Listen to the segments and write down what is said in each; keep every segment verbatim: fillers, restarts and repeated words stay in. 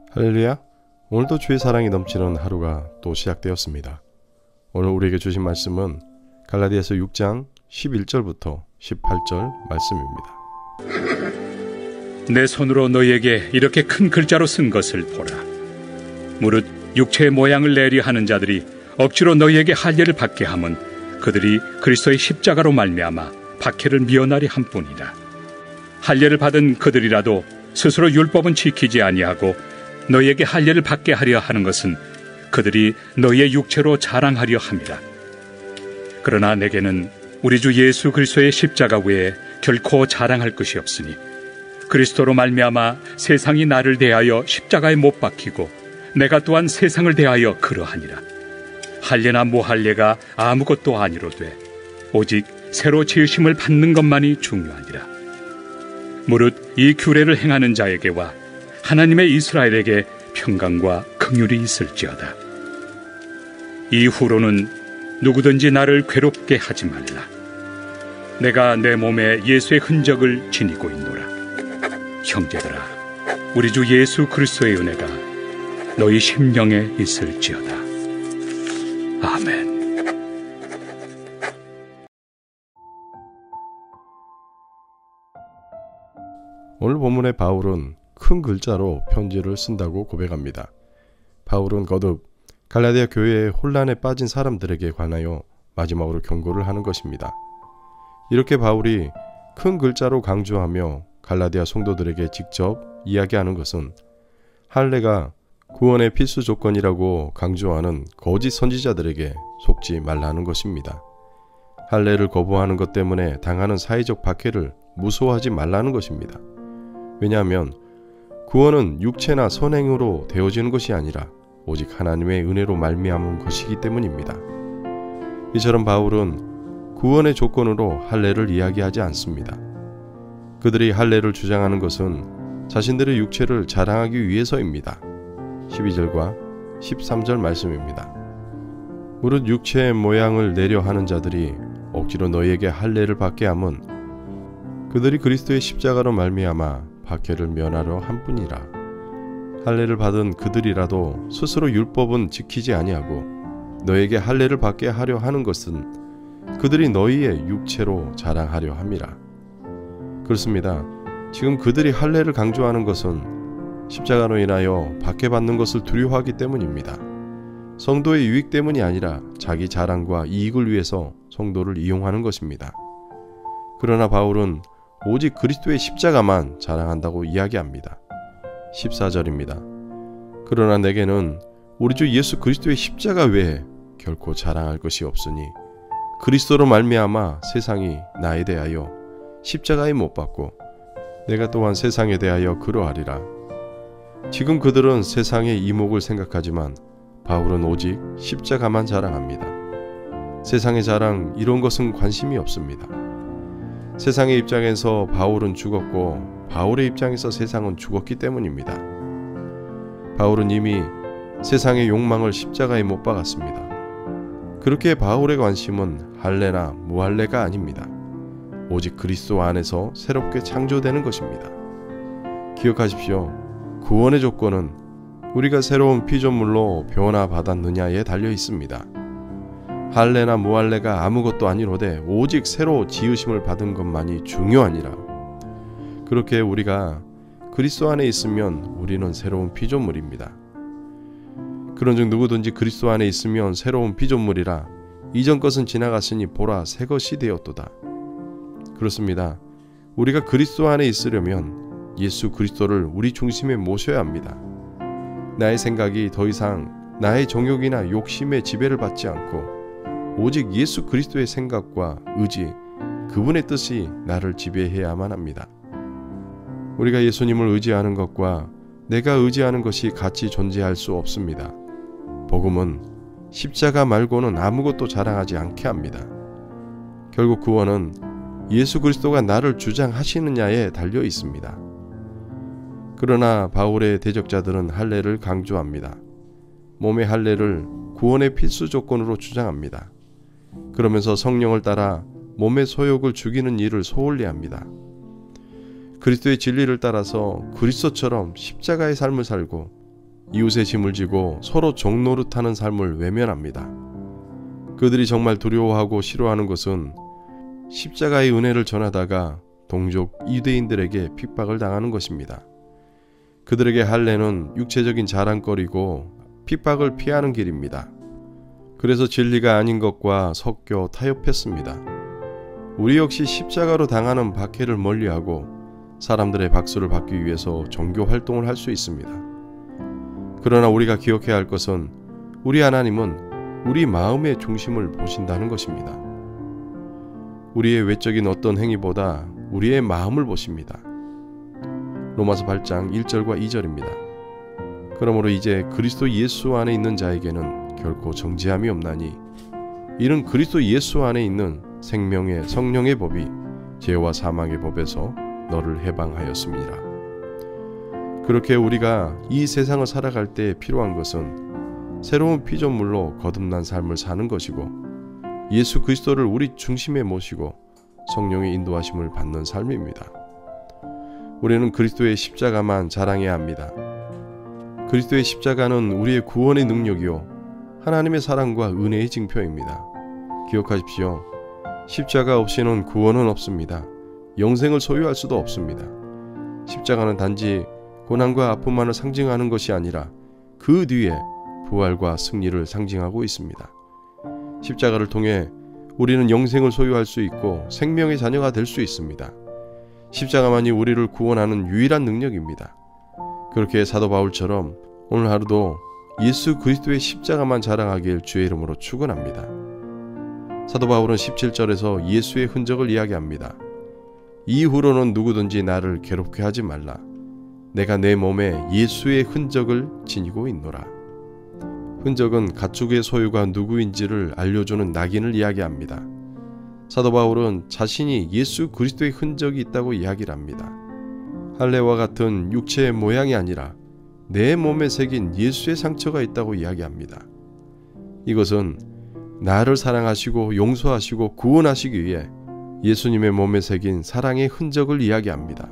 할렐루야. 오늘도 주의 사랑이 넘치는 하루가 또 시작되었습니다. 오늘 우리에게 주신 말씀은 갈라디아서 육 장 십일 절부터 십팔 절 말씀입니다. 내 손으로 너희에게 이렇게 큰 글자로 쓴 것을 보라. 무릇 육체의 모양을 내리 하는 자들이 억지로 너희에게 할례를 받게 함은 그들이 그리스도의 십자가로 말미암아 박해를 미워나리 함뿐이라. 할례를 받은 그들이라도 스스로 율법은 지키지 아니하고 너희에게 할례를 받게 하려 하는 것은 그들이 너희의 육체로 자랑하려 함이라. 그러나 내게는 우리 주 예수 그리스도의 십자가 외에 결코 자랑할 것이 없으니 그리스도로 말미암아 세상이 나를 대하여 십자가에 못 박히고 내가 또한 세상을 대하여 그러하니라. 할례나 무할례가 아무것도 아니로되 오직 새로 지으심을 받는 것만이 중요하니라. 무릇 이 규례를 행하는 자에게와 하나님의 이스라엘에게 평강과 긍휼이 있을지어다. 이후로는 누구든지 나를 괴롭게 하지 말라. 내가 내 몸에 예수의 흔적을 지니고 있노라. 형제들아, 우리 주 예수 그리스도의 은혜가 너희 심령에 있을지어다. 아멘. 오늘 본문의 바울은 큰 글자로 편지를 쓴다고 고백합니다. 바울은 거듭 갈라디아 교회의 혼란에 빠진 사람들에게 관하여 마지막으로 경고를 하는 것입니다. 이렇게 바울이 큰 글자로 강조하며 갈라디아 성도들에게 직접 이야기하는 것은 할례가 구원의 필수 조건이라고 강조하는 거짓 선지자들에게 속지 말라는 것입니다. 할례를 거부하는 것 때문에 당하는 사회적 박해를 무서워하지 말라는 것입니다. 왜냐하면 구원은 육체나 선행으로 되어지는 것이 아니라 오직 하나님의 은혜로 말미암은 것이기 때문입니다. 이처럼 바울은 구원의 조건으로 할례를 이야기하지 않습니다. 그들이 할례를 주장하는 것은 자신들의 육체를 자랑하기 위해서입니다. 십이 절과 십삼 절 말씀입니다. 무릇 육체의 모양을 내려 하는 자들이 억지로 너희에게 할례를 받게 함은 그들이 그리스도의 십자가로 말미암아 박해를 면하려 함뿐이라. 할례를 받은 그들이라도 스스로 율법은 지키지 아니하고 너에게 할례를 받게 하려 하는 것은 그들이 너희의 육체로 자랑하려 함이라. 그렇습니다. 지금 그들이 할례를 강조하는 것은 십자가로 인하여 박해받는 것을 두려워하기 때문입니다. 성도의 유익 때문이 아니라 자기 자랑과 이익을 위해서 성도를 이용하는 것입니다. 그러나 바울은 오직 그리스도의 십자가만 자랑한다고 이야기합니다. 십사 절입니다. 그러나 내게는 우리 주 예수 그리스도의 십자가 외에 결코 자랑할 것이 없으니 그리스도로 말미암아 세상이 나에 대하여 십자가에 못 박고 내가 또한 세상에 대하여 그러하리라. 지금 그들은 세상의 이목을 생각하지만 바울은 오직 십자가만 자랑합니다. 세상의 자랑 이런 것은 관심이 없습니다. 세상의 입장에서 바울은 죽었고 바울의 입장에서 세상은 죽었기 때문입니다. 바울은 이미 세상의 욕망을 십자가에 못 박았습니다. 그렇게 바울의 관심은 할례나 무할례가 아닙니다. 오직 그리스도 안에서 새롭게 창조되는 것입니다. 기억하십시오. 구원의 조건은 우리가 새로운 피조물로 변화받았느냐에 달려 있습니다. 할례나 무할례가 아무것도 아니로되 오직 새로 지으심을 받은 것만이 중요하니라. 그렇게 우리가 그리스도 안에 있으면 우리는 새로운 피조물입니다. 그런즉 누구든지 그리스도 안에 있으면 새로운 피조물이라. 이전 것은 지나갔으니 보라 새 것이 되었도다. 그렇습니다. 우리가 그리스도 안에 있으려면 예수 그리스도를 우리 중심에 모셔야 합니다. 나의 생각이 더 이상 나의 정욕이나 욕심의 지배를 받지 않고 오직 예수 그리스도의 생각과 의지, 그분의 뜻이 나를 지배해야만 합니다. 우리가 예수님을 의지하는 것과 내가 의지하는 것이 같이 존재할 수 없습니다. 복음은 십자가 말고는 아무것도 자랑하지 않게 합니다. 결국 구원은 예수 그리스도가 나를 주장하시느냐에 달려 있습니다. 그러나 바울의 대적자들은 할례를 강조합니다. 몸의 할례를 구원의 필수 조건으로 주장합니다. 그러면서 성령을 따라 몸의 소욕을 죽이는 일을 소홀히 합니다. 그리스도의 진리를 따라서 그리스도처럼 십자가의 삶을 살고 이웃의 짐을 지고 서로 종노릇하는 삶을 외면합니다. 그들이 정말 두려워하고 싫어하는 것은 십자가의 은혜를 전하다가 동족 유대인들에게 핍박을 당하는 것입니다. 그들에게 할례는 육체적인 자랑거리고 핍박을 피하는 길입니다. 그래서 진리가 아닌 것과 섞여 타협했습니다. 우리 역시 십자가로 당하는 박해를 멀리하고 사람들의 박수를 받기 위해서 종교 활동을 할 수 있습니다. 그러나 우리가 기억해야 할 것은 우리 하나님은 우리 마음의 중심을 보신다는 것입니다. 우리의 외적인 어떤 행위보다 우리의 마음을 보십니다. 로마서 팔 장 일 절과 이 절입니다. 그러므로 이제 그리스도 예수 안에 있는 자에게는 결코 정죄함이 없나니 이는 그리스도 예수 안에 있는 생명의 성령의 법이 죄와 사망의 법에서 너를 해방하였습니다. 그렇게 우리가 이 세상을 살아갈 때 필요한 것은 새로운 피조물로 거듭난 삶을 사는 것이고 예수 그리스도를 우리 중심에 모시고 성령의 인도하심을 받는 삶입니다. 우리는 그리스도의 십자가만 자랑해야 합니다. 그리스도의 십자가는 우리의 구원의 능력이요 하나님의 사랑과 은혜의 징표입니다. 기억하십시오. 십자가 없이는 구원은 없습니다. 영생을 소유할 수도 없습니다. 십자가는 단지 고난과 아픔만을 상징하는 것이 아니라 그 뒤에 부활과 승리를 상징하고 있습니다. 십자가를 통해 우리는 영생을 소유할 수 있고 생명의 자녀가 될 수 있습니다. 십자가만이 우리를 구원하는 유일한 능력입니다. 그렇게 사도 바울처럼 오늘 하루도 예수 그리스도의 십자가만 자랑하길 주의 이름으로 축원합니다. 사도 바울은 십칠 절에서 예수의 흔적을 이야기합니다. 이후로는 누구든지 나를 괴롭게 하지 말라. 내가 내 몸에 예수의 흔적을 지니고 있노라. 흔적은 가축의 소유가 누구인지를 알려주는 낙인을 이야기합니다. 사도 바울은 자신이 예수 그리스도의 흔적이 있다고 이야기를 합니다. 할례와 같은 육체의 모양이 아니라 내 몸에 새긴 예수의 상처가 있다고 이야기합니다. 이것은 나를 사랑하시고 용서하시고 구원하시기 위해 예수님의 몸에 새긴 사랑의 흔적을 이야기합니다.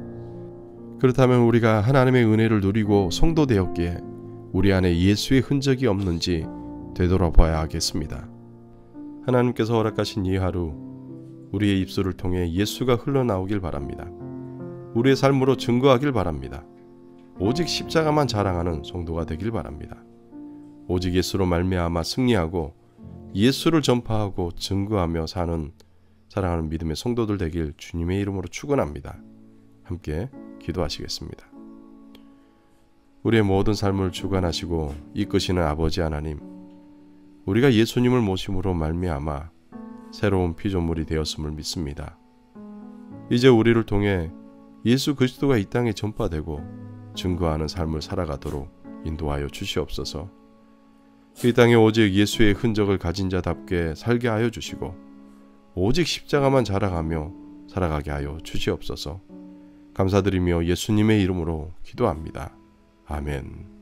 그렇다면 우리가 하나님의 은혜를 누리고 성도 되었기에 우리 안에 예수의 흔적이 없는지 되돌아봐야 하겠습니다. 하나님께서 허락하신 이 하루 우리의 입술을 통해 예수가 흘러나오길 바랍니다. 우리의 삶으로 증거하길 바랍니다. 오직 십자가만 자랑하는 성도가 되길 바랍니다. 오직 예수로 말미암아 승리하고 예수를 전파하고 증거하며 사는 사랑하는 믿음의 성도들 되길 주님의 이름으로 축원합니다. 함께 기도하시겠습니다. 우리의 모든 삶을 주관하시고 이끄시는 아버지 하나님, 우리가 예수님을 모심으로 말미암아 새로운 피조물이 되었음을 믿습니다. 이제 우리를 통해 예수 그리스도가 이 땅에 전파되고 증거하는 삶을 살아가도록 인도하여 주시옵소서. 이 땅에 오직 예수의 흔적을 가진 자답게 살게 하여 주시고 오직 십자가만 자랑하며 살아가게 하여 주시옵소서. 감사드리며 예수님의 이름으로 기도합니다. 아멘.